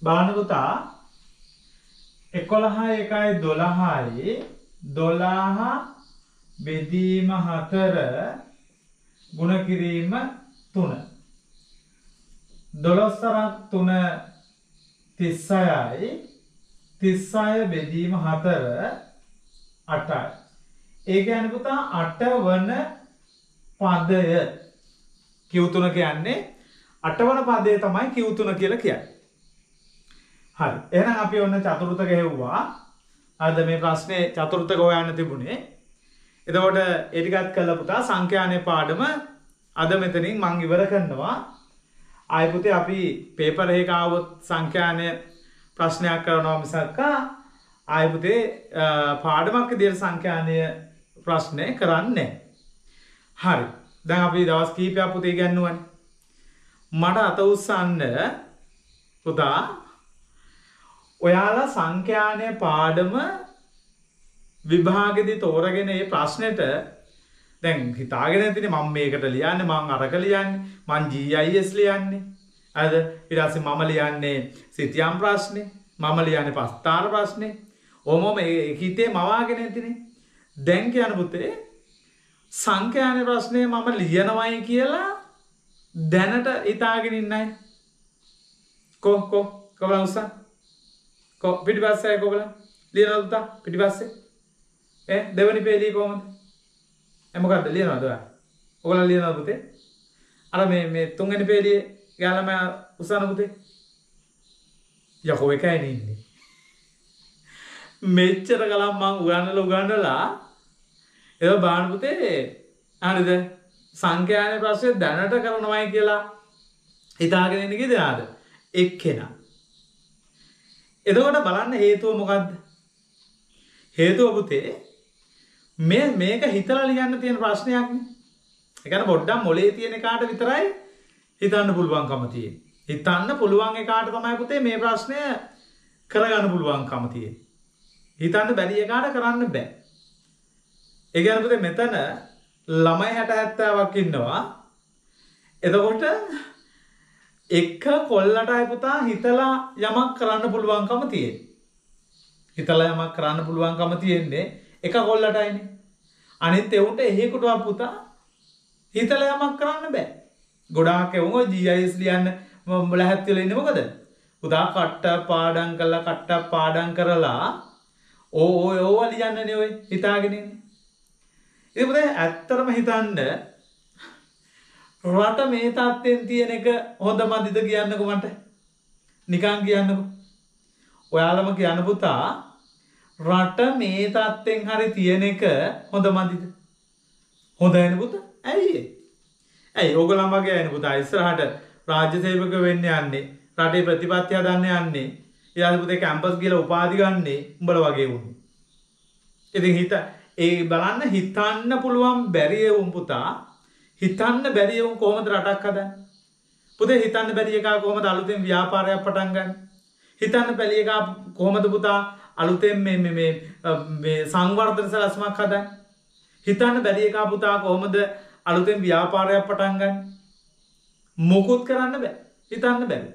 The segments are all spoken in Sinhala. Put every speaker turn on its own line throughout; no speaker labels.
බලන්න පුතා 11 1යි 12යි 12 බෙදීම 4 ගුණ කිරීම 3 12 3 36යි 36 බෙදීම 4 8යි. ඒ කියන්නේ පුතා 8 වන පදය Q3 කියන්නේ 8 වන පදය තමයි Q3 කියලා කියන්නේ. හරි. එහෙනම් අපි ඔන්න චතුර්ථක හෙව්වා. අද මේ ප්‍රශ්නේ චතුර්ථක හොයන්න තිබුණේ. එතකොට ඒ ටිකත් කළා පුතා සංඛ්‍යානේ පාඩම අද මෙතනින් මම ඉවර කරනවා. ආයි පුතේ අපි පේපර් එකක ආවොත් සංඛ්‍යානේ ප්‍රශ්නයක් කරනවා මිසක් ආයි පුතේ පාඩමක් විදියට සංඛ්‍යානය ප්‍රශ්නේ කරන්නේ නැහැ. හරි. දැන් අපි දවස් කීපයක් පුතේ ඉගෙනුවානේ. මට අත උස්සන්න පුතා ඔයාලා සංඛ්‍යානය පාඩම විභාගෙදි තෝරගෙන මේ ප්‍රශ්නෙට දැන් හිතාගෙන ඉතිනේ මම මේකට ලියන්නේ මම අරක ලියන්නේ මම GIS ලියන්නේ හරිද ඊට පස්සේ මම ලියන්නේ සිතියම් ප්‍රශ්නේ මම ලියන්නේ පස්තාර ප්‍රශ්නේ ඕමම හිතේ මවාගෙන ඉතිනේ දැන් කියන පුතේ සංඛ්‍යාන ප්‍රශ්නේ මම ලියනවයි කියලා දැනට හිතාගෙන ඉන්නයි කොබලන් උස්සා පිටිපස්සේ කොබලන් ලියනවද තා පිටිපස්සේ දෙවනි පේලිය කොහමද මොකක්ද ලියනවද ඔයා ඔයගොල්ලෝ ලියනවද පුතේ අර මේ තුන්වෙනි පේලියේ ගාලම උස්සන පුතේ යකෝ එකයි ඉන්නේ මෙච්චර කලම් මං උගන්නලා ඒක බාන පුතේ හරිද සංඛ්‍යානේ ප්‍රශ්නේ දැනට කරනවයි කියලා හිතාගෙන ඉන්නේ කීදෙනාද එක්කෙනා එතකොට බලන්න හේතුව මොකද්ද හේතුව පුතේ මේක හිතලා ලියන්න තියෙන ප්‍රශ්නයක් නේ ඒ කියන්නේ පොඩ්ඩක් මොලේ තියෙන එකාට විතරයි හිතන්න පුළුවන්කම තියෙන්නේ හිතන්න පුළුවන් එකාට තමයි පුතේ මේ ප්‍රශ්නය කරගන්න පුළුවන්කම තියෙන්නේ හිතන්න බැරි එකාට කරන්න බෑ ඒ කියන්නේ පුතේ මෙතන ළමයි 60 70ක් ඉන්නවා එතකොට එක කොල්ලටයි පුතා හිතලා යමක් කරන්න පුළුවන්කම තියෙන්නේ හිතලා යමක් කරන්න පුළුවන්කම තියෙන්නේ එක කොල්ලටයිනේ අනිත් එවුන්ට එහෙකටවත් පුතා හිතලා යමක් කරන්න බෑ ගොඩාක් එවුන් ඔය GIS ලියන්න ලැහැත් වෙලා ඉන්නේ මොකද පුතා කට්ට පාඩම් කරලා ඕවා ලියන්නනේ ඔය හිතාගෙන ඉන්නේ ඉතින් පුතේ ඇත්තටම හිතන්න රට මේ තත්ත්වෙන් තියෙන එක හොඳමදිද කියන්නකෝ මට නිකන් කියන්නකෝ ඔයාලම කියන්න පුතා රට මේ තත්ත්වෙන් හරි තියෙන එක හොඳමදිද හොඳයිනේ පුතා ඇයි ඕගොල්ලන් වගේ අයනේ පුතා ඉස්සරහට රාජ්‍ය සේවක වෙන්න යන්නේ රටේ ප්‍රතිපත්ති හදන්න යන්නේ ඊළඟ පුතේ කැම්පස් ගිහලා උපාධි ගන්නේ උඹලා වගේ වුනේ ඉතින් ඒ බලන්න හිතන්න පුළුවන් බැරි වුන් පුතා හිතන්න බැරි වුන් කොහොමද රටක් හදන්නේ පුතේ හිතන්න බැරි එකා කොහොමද අලුතෙන් ව්‍යාපාරයක් පටන් ගන්න හිතන්න බැරි එකා කොහොමද පුතා අලුතෙන් මේ සංවර්ධන සලස්මක් හදන්නේ හිතන්න බැරි එකා පුතා කොහොමද අලුතෙන් ව්‍යාපාරයක් පටන් ගන්න මොකුත් කරන්න බෑ හිතන්න බැරි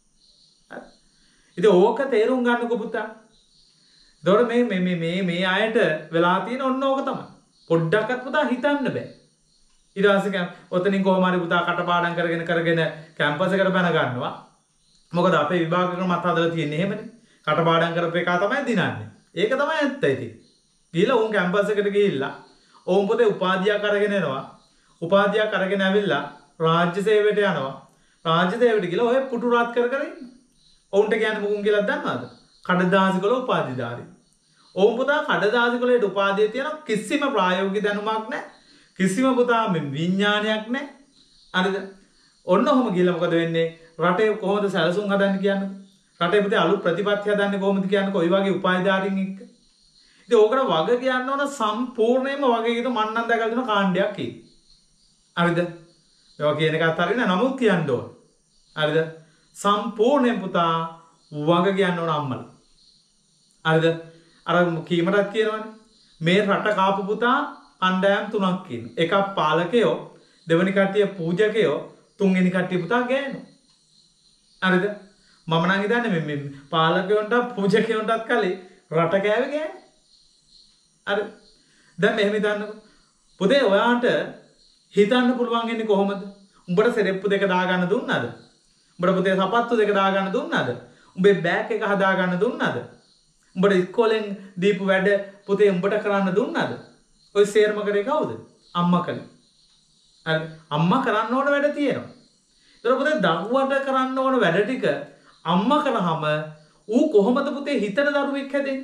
ඉතින් ඕක තේරුම් ගන්නකො පුතා දොර මේ අයට වෙලා තියෙන ඔන්න ඕක තමයි පොඩ්ඩක්වත් පුතා හිතන්න බෑ ඊට පස්සේ ඔතනින් කොහොම හරි පුතා කටපාඩම් කරගෙන කැම්පස් එකට බැන ගන්නවා මොකද අපේ විභාග ක්‍රමත් හදලා තියෙන්නේ එහෙමනේ කටපාඩම් කරපු එක තමයි දිනන්නේ ඒක තමයි ඇත්ත ඉතින් ගිහලා උන් කැම්පස් එකට ගිහිල්ලා ඕම් පොතේ උපාධියක් අරගෙන එනවා උපාධියක් අරගෙන ඇවිල්ලා රාජ්‍ය සේවයට යනවා රාජ්‍ය සේවයට ගිහලා ඔය පුටු රාත් කර ඉන්න ඔවුන්ට කියන්නේ මොකුන් කියලා දන්නවද කඩදාසිකල උපාධිධාරී ඕම් පුතා කඩදාසිකලේ උපාධිය තියෙන කිසිම ප්‍රායෝගික දැනුමක් නැහැ කිසිම පුතා විඥානයක් නැහැ හරිද ඔන්න ඔහොම ගිහලා මොකද වෙන්නේ රටේ කොහොමද සැලසුම් හදන්නේ කියන්නේ රටේ පුතේ අලුත් ප්‍රතිපත්ති හදන්නේ කොහොමද කියන්නේ කොයි වගේ උපාධිධාරීන් එක්ක ඉතින් ඕකට වග කියන්න ඕන සම්පූර්ණයෙන්ම වගේ කිව්ව මන්නම් දැකලා දෙන කාණ්ඩයක් ඒක හරිද ඒවා කියන එකත් හරිනේ නමුත් කියන්න ඕන හරිද සම්පූර්ණයෙන් පුතා වග කියන්න ඕන අම්මලා හරිද අර කීමටත් කියනවනේ මේ රට කාපු පුතා කණ්ඩායම් තුනක් කියන එකක් පාලකයෝ දෙවෙනි කට්ටිය පූජකයෝ තුන්වෙනි කට්ටිය පුතා ගෑනු හරිද මම නම් හිතන්නේ මේ පාලකයන්ට පූජකයන්ටත් කලින් රට කෑවේ ගෑනේ. අර දැන් මෙහෙම හිතන්නකෝ. පුතේ ඔයාට හිතන්න පුළුවන් ඉන්නේ කොහොමද? උඹට සෙරෙප්පු දෙක දාගන්න දුන්නාද? උඹට පුතේ සපත්තු දෙක දාගන්න දුන්නාද? උඹේ බෑග් එක හදාගන්න දුන්නාද? උඹට ඉස්කෝලෙන් දීපු වැඩ පුතේ උඹට කරන්න දුන්නාද? ඔය සේරම කරේ කවුද? අම්මා කළේ. හරි. අම්මා කරන්න ඕන වැඩ තියෙනවා. ඒතර පුතේ දරුවට කරන්න ඕන වැඩ ටික අම්මා කරාම ඌ කොහොමද පුතේ හිතන දරුවෙක් හැදෙන්නේ?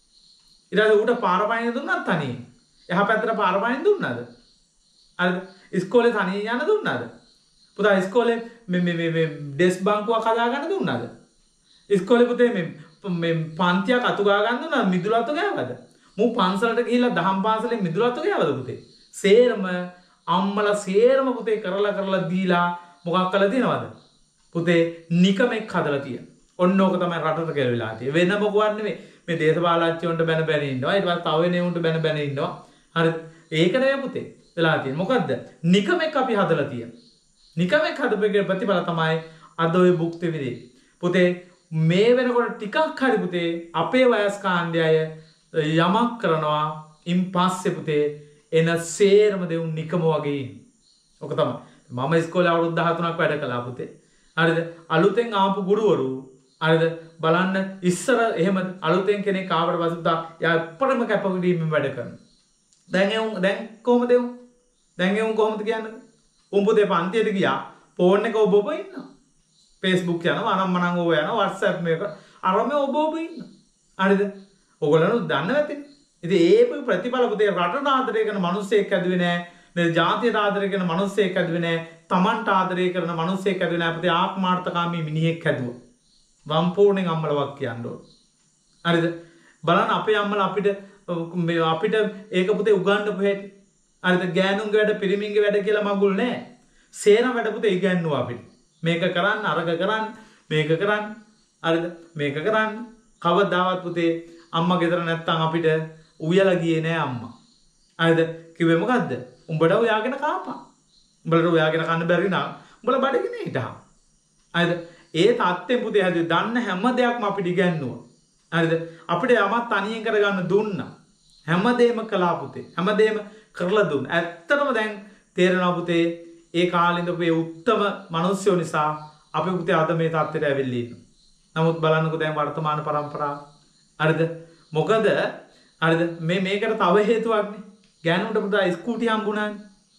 ඊට පස්සේ ඌට පාර පයින් දුන්නාත් තනියෙන්. එහා පැත්තට පාර පයින් දුන්නාද? හරිද? ඉස්කෝලේ තනියෙන් යන්න දුන්නාද? පුතා ඉස්කෝලේ මේ ඩෙස්ක් බංකුවක් හදාගන්න දුන්නාද? ඉස්කෝලේ පුතේ මේ පන්තියක් අතු ගා ගන්න දුන්නාද? මිදුළු අතු ගෑවද? මූ පන්සලට ගිහිල්ලා දහම් පාසලේ මිදුළු අතු ගෑවද පුතේ? සේරම අම්මලා සේරම පුතේ කරලා දීලා මොකක් කළා දිනවද? පුතේ නිකමෙක් හදලා තියෙන. ඔන්න ඕක තමයි රටට කෙරෙලා තියෙන්නේ. වෙන මොකවත් නෙමෙයි. මේ දේශපාලනඥයන්ට බැන ඉන්නවා. ඊට පස්සේ තව වෙනෙවුන්ට බැන ඉන්නවා. හරිද? ඒක නෙවෙයි පුතේ. වෙලා තියෙන්නේ. මොකද්ද? නිකමෙක් අපි හදලා තියෙන. නිකමෙක් හදපු ප්‍රතිඵල තමයි අද ඔය භුක්ති විඳින්නේ. පුතේ මේ වෙනකොට ටිකක් හරි පුතේ අපේ වයස් කාණ්ඩය යමක් කරනවා. ඉන් පස්සේ පුතේ එන සේරම දෙවුන් නිකම වගේ ඉන්නේ. ඔක තමයි. මම ඉස්කෝලේ අවුරුදු 13ක් වැඩ කළා පුතේ. හරිද? අලුතෙන් ආපු ගුරුවරු හරිද? බලන්න ඉස්සර එහෙම අලුතෙන් කෙනෙක් ආවට පස්සේ යා අපරම කැපකිරීමෙන් වැඩ කරනවා. දැන් කොහොමද උන්? දැන් උන් කොහොමද කියන්නේ? උන් පුතේ පන්තියට ගියා ෆෝන් එක ඔබ ඉන්නවා. Facebook යනවා අනම්මනම් ඕව යනවා WhatsApp මේක අරම ඔබ ඉන්නවා. හරිද? ඔයගොල්ලෝ දන්නේ නැතිනේ. ඉතින් ඒ ප්‍රතිඵල පුතේ රටට ආදරය කරන මිනිස්සෙක් ඇදුවේ නැහැ. මේ ජාතියට ආදරය කරන මිනිස්සෙක් ඇදුවේ නැහැ. තමන්ට ආදරය කරන මිනිස්සෙක් ඇදුවේ නැහැ. පුතේ ආත්මාර්ථකාමී මිනිහෙක් ඇදුවා. වම්පූර්ණෙන් අම්මලවක් කියන්න ඕන. හරිද? බලන්න අපේ අම්මලා අපිට ඒක පුතේ උගන්වපු හැටි. හරිද? ගෑනුන්ගේ වැඩ පිරිමින්ගේ වැඩ කියලා මගුල් නැහැ. සේරම වැඩ පුතේ ඉගන්නුවා අපිට. මේක කරන්න අරක කරන්න මේක කරන්න. හරිද? මේක කරන්න. කවදාවත් පුතේ අම්මා ගෙදර නැත්තම් අපිට උයලා ගියේ නෑ අම්මා. හරිද? කිව්වේ මොකද්ද? උඹට උයාගෙන කාපා. උඹලට උයාගෙන කන්න බැරි නම් උඹලා බඩගින්න හිටහම්. හරිද? ඒ තාත්තෙන් පුතේ හැදුවේ දන්න හැම දෙයක්ම අපිට ඉගන්නුවා. හරිද? අපිට යමක් තනියෙන් කරගන්න දුන්නා. හැමදේම කළා පුතේ. හැමදේම කරලා දුන්නා. ඇත්තටම දැන් තේරෙනවා පුතේ ඒ කාලේ ඉඳපු උත්තම මිනිස්සු නිසා අපි පුතේ අද මේ තත්ත්වයට ඇවිල්ලා ඉන්නවා. නමුත් බලන්නකෝ දැන් වර්තමාන પરම්පරාව. හරිද? මොකද හරිද? මේකට තව හේතුවක්නේ. ගෑනුන්ට පුතා ස්කූටි හම්බුණානේ.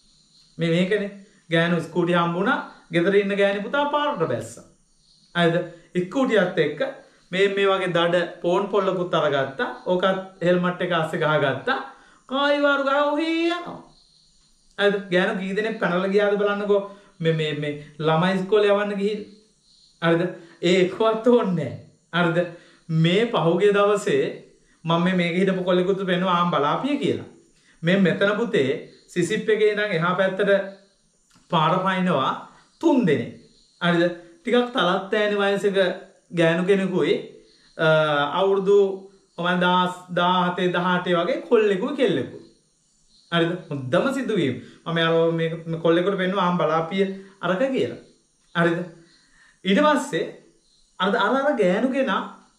මේකනේ. ගෑනු ස්කූටි හම්බුණා. ගෙදර ඉන්න ගෑණි පුතා පාරට බැස්සා. හරිද? ස්කූටියත් එක්ක මේ වගේ දඩ ෆෝන් පොල්ලකුත් අරගත්තා. ඕකත් හෙල්මට් එක අස්සේ ගහගත්තා. කායි වාරු ගහ ඔහේ යනවා. හරිද? ගෑනු කී දෙනෙක් පැනලා ගියාද බලන්නකෝ. මේ ළමයි ඉස්කෝලේ යවන්න ගිහින්. හරිද? ඒකවත් ඕනේ නැහැ. හරිද? මේ පහුගිය දවසේ මම මේක හිටපු කොල්ලෙකුත් වෙනවා ආම් බලාපිය කියලා. මේ මෙතන පුතේ සිසිප් එකේ ඉඳන් එහා පැත්තට පාර පයින්නවා 3 දෙනෙක්. හරිද? ටිකක් තලත් ඈනි වයසක ගෑනු කෙනෙකුයි අවුරුදු 17 18 වගේ කොල්ලෙකුයි කෙල්ලෙකුයි. හරිද? හොඳම සිදුවීම. මම අර මේක කොල්ලෙකුට වෙනවා ආම් බලාපිය අරක කියලා. හරිද? ඊට පස්සේ අර ගෑනු කෙනා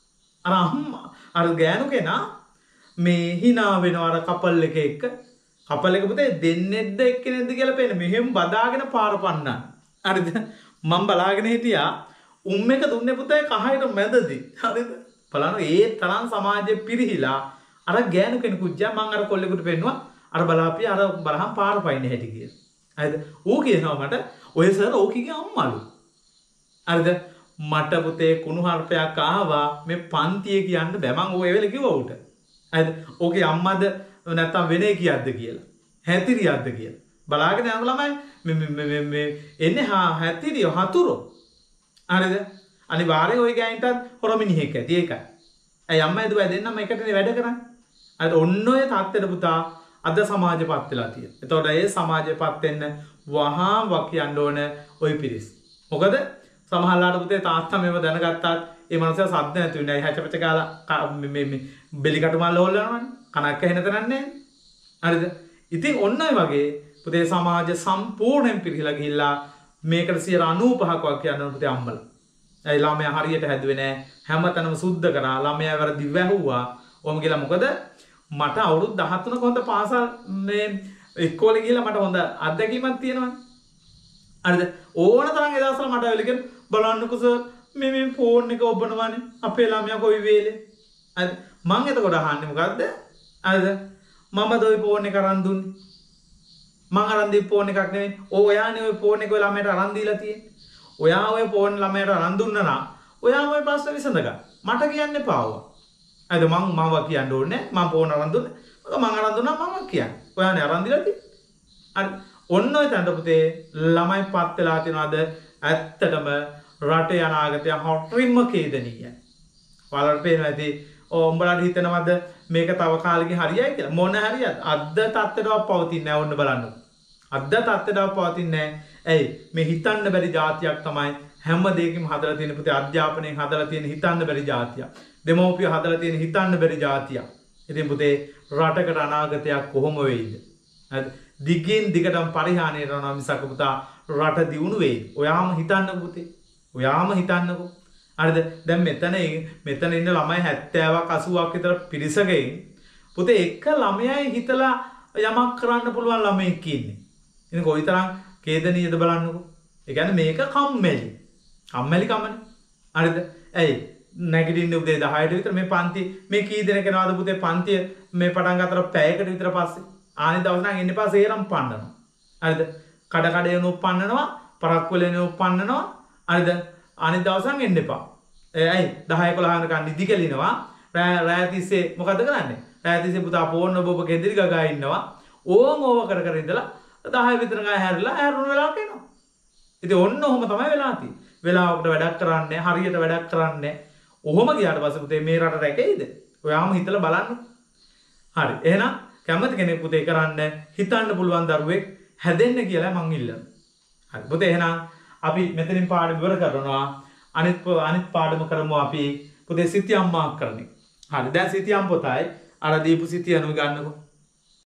අර ගෑනු කෙනා මේ hina වෙනවා අර කපල් එක එක්ක. කපල් එක පුතේ දෙන්නෙක්ද එක්කෙනෙක්ද කියලා පේන්නේ. මෙහෙම බදාගෙන පාර පන්නන. හරිද? මම බලාගෙන හිටියා එක දුන්නේ පුතේ කහයට මැදදී. හරිද? බලන්න ඒ තරම් සමාජෙ පිරිහිලා අර ගෑනු කෙනෙකුත් මම අර කොල්ලෙකුට පෙන්නුවා අර බලාපිය අර බලහන් පාර පයින්න හැටි කියලා. හරිද? ඌ කියනවා මට ඔය සර් ඕකිගේ අම්මලු. හරිද? මට පුතේ කුණු හර්පයක් ආවා මේ පන්තිය කියන්න බෑ මං ඔය වෙලේ කිව්වා උට. හරිද? ඕකේ අම්මද නැත්තම් වෙනේ කියද්ද කියලා. හැතිරියක්ද කියලා. බලාගෙන යන ළමයි මේ එන්නේ හැතිරිය හතුරු. හරිද? අනිවාර්යෙන් ওই ගෑනිටත් හොර මිනිහෙක් ඇති ඒකයි. ඇයි අම්මයි දුවයි දෙන්නම එකටනේ වැඩ කරන්නේ. හරිද? ඔන්න ඔය තාත්තට පුතා අද සමාජපත් වෙලා තියෙනවා. එතකොට ඒ සමාජපත් වෙන්න වහාම වකියන්න ඕන ওই පිරිස්. මොකද සමහරලාට පුතේ තාත්තා මේව දැනගත්තාත් ඒ මනුස්සයා සද්ද නැති වෙන්නේ. හැචපච කාලා මේ බෙලි කටු මල්ල හොල්ලනවනේ. කනක් ඇහෙන තරන්නේ නැහැ. හරිද? ඉතින් ඔන්න ඔය වගේ පුතේ සමාජ සම්පූර්ණයෙන් පිරිහිලා ගිහිල්ලා මේකට 95%ක් වගේ යනවා පුතේ අම්මලා. ඒ ළමයා හරියට හැදුවේ නැහැ. හැමතැනම සුද්ධ කරා. ළමයා වැරදි වැහුවා. ඔහොම කියලා මොකද මට අවුරුදු 13ක හොඳ පාසල් මේ ඉස්කෝලේ ගිහලා මට හොඳ අත්දැකීමක් තියෙනවානේ. හරිද? ඕන තරම් ඒ දවස්වල මට ඇවිල්ලා බලන්නකෝ සර් මේ ෆෝන් එක ඔබනවානේ අපේ ළමයා කොයි වෙලේ. හරිද? මං එතකොට අහන්නේ මොකද්ද? හරිද? මම දොයි ෆෝන් එක අරන් දුන්නේ. මං අරන් දීපු ෆෝන් එකක් නෙවෙයි. ඔයානේ ඔය ෆෝන් එක ළමයට අරන් දීලා තියෙන්නේ. ඔයා ඔය ෆෝන් ළමයට අරන් දුන්නා නම් ඔයාම ඔය ප්‍රශ්න විසඳගන්න. මට කියන්න එපා ආවා. අද මම කියන්න ඕනේ මම ෆෝන් අරන් දුන්නේ. මම අරන් දුන්නා මම කියන්නේ. ඔයානේ අරන් දීලා තියෙන්නේ. හරි. ඔන්න ඔය තැනට පුතේ ළමයි පත් වෙලා තියනවාද ඇත්තටම රටේ අනාගතය හොටරින්ම කේදනීයයි. ඔයාලට පේනවා ඇති උඹලාට හිතනවද මේක තව කාලෙකින් හරියයි කියලා? මොන හරියද? අද්ද තත්ත්වයටවත් පවතින්නේ නැහැ ඔන්න බලන්න. අද්ද තත්ත්වයටවත් පවතින්නේ නැහැ. ඇයි? මේ හිතන්න බැරි જાතියක් තමයි හැම දෙයකින්ම හදලා තියෙන පුතේ අධ්‍යාපනයෙන් හදලා තියෙන හිතන්න බැරි જાතියක්. දෙමව්පිය හදලා තියෙන හිතන්න බැරි જાතියක්. ඉතින් පුතේ රටකට අනාගතයක් කොහොම වෙයිද? හරිද? දිගින් දිගටම පරිහානියට යනවා මිසක පුතා රට දියුණු වෙයි. ඔයාම හිතන්නකෝ පුතේ. ඔයාම හිතන්නකෝ. හරිද? දැන් මෙතන ඉන්න ළමයි 70ක් 80ක් විතර පිරිසකෙන් පුතේ එක ළමයයි හිතලා යමක් කරන්න පුළුවන් ළමයෙක් ඉන්නේ. ඉතින් කොයිතරම් කේදනීයද බලන්නකෝ. ඒ කියන්නේ මේක කම්මැලි. කම්මැලි කමනේ. හරිද? ඇයි? නැගිටින්න උදේ 10ට විතර මේ පන්ති මේ කී දෙනෙක් යනවාද පුතේ පන්තිය මේ පටන් ගන්නතර පැයකට විතර පස්සේ ආනි දවස් නම් එන්න පස්සේ ඒරම් පන්නනවා. හරිද? කඩ කඩේන උප්පන්නනවා, පරක්කු වලින් උප්පන්නනවා. හරිද? අනිත් දවස් නම් එන්න එපා. ඇයි 10 11 වෙනකන් නිදි කෙලිනවා. රෑ තිස්සේ මොකද කරන්නේ? රෑ තිස්සේ පුතා ෆෝන් ඔබ ගෙදරි ගගා ඉන්නවා. ඕම ඕව කර කර ඉඳලා 10 විතර ගා හැරිලා හැරුණු වෙලාවක එනවා. ඉතින් ඔන්න ඔහොම තමයි වෙලා තියෙන්නේ. වෙලාවකට වැඩක් කරන්නේ, හරියට වැඩක් කරන්නේ. ඔහොම ගියාට පස්සේ පුතේ මේ රට රැකෙයිද? ඔයාම හිතලා බලන්න. හරි. එහෙනම් කැමති කෙනෙක් පුතේ කරන්න හිතන්න පුළුවන් දරුවෙක් හැදෙන්න කියලා මං ඉල්ලනවා. හරි. පුතේ එහෙනම් අපි මෙතනින් පාඩම ඉවර කරනවා. අනිත් පාඩම කරමු අපි පුතේ සිතියම් මාක් කරන්නේ. හරි. දැන් සිතියම් පොතයි අර දීපු සිතියනුයි ගන්නකො.